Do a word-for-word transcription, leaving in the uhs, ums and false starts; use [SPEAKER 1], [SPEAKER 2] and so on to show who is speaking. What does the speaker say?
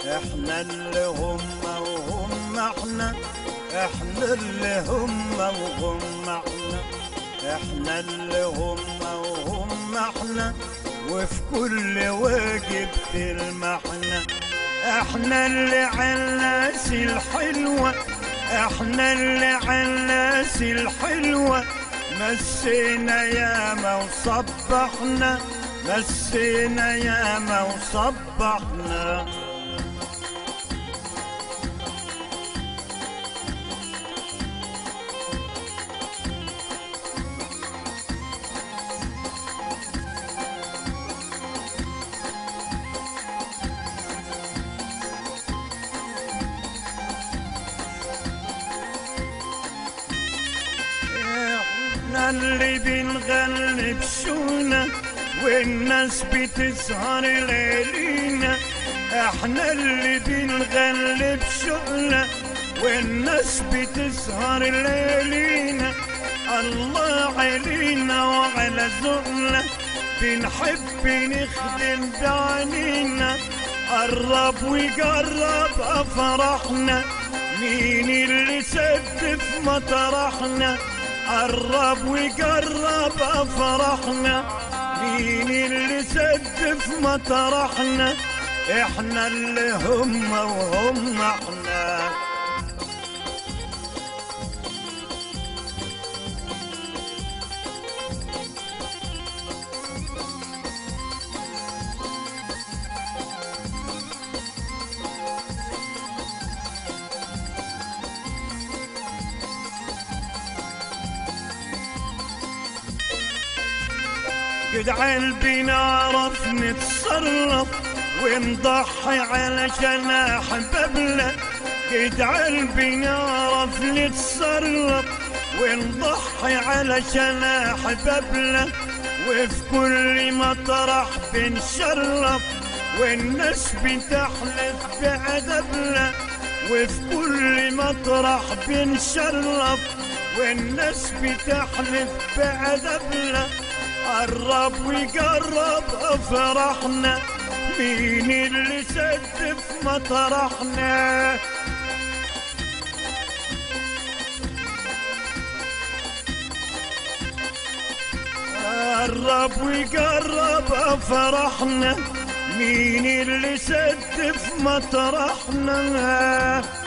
[SPEAKER 1] احنا اللي هم وهم احنا، احنا اللي هم وهم احنا، احنا اللي هم وهم احنا، وفي كل واجب تلمحنا. احنا اللي عالناس الحلوة، احنا اللي عالناس الحلوة، مسينا ياما وصبحنا، مسينا ياما وصبحنا. احنا اللي بنغلب شونا والناس بتسهر ليالينا، احنا اللي بنغلب شونا والناس بتسهر ليالينا. الله علينا وعلى ذوقنا، بنحب نخدم بعينينا. قرب وجرب افراحنا، مين اللي سد في مطرحنا؟ قرب وجرب افراحنا، مين اللي سد في مطرحنا؟ احنا اللي هم وهم احنا. جدعان بنعرف نتصرف ونضحي علشان احبابنا، جدعان بنعرف نتصرف ونضحي علشان احبابنا، وفي كل مطرح بنشرف والناس بتحلف بعذابنا، وفي كل مطرح بنشرف والناس بتحلف بعذابنا. قرب وجرب افراحنا، مين اللي سد في مطرحنا؟ قرب وجرب افراحنا، مين اللي سد في مطرحنا؟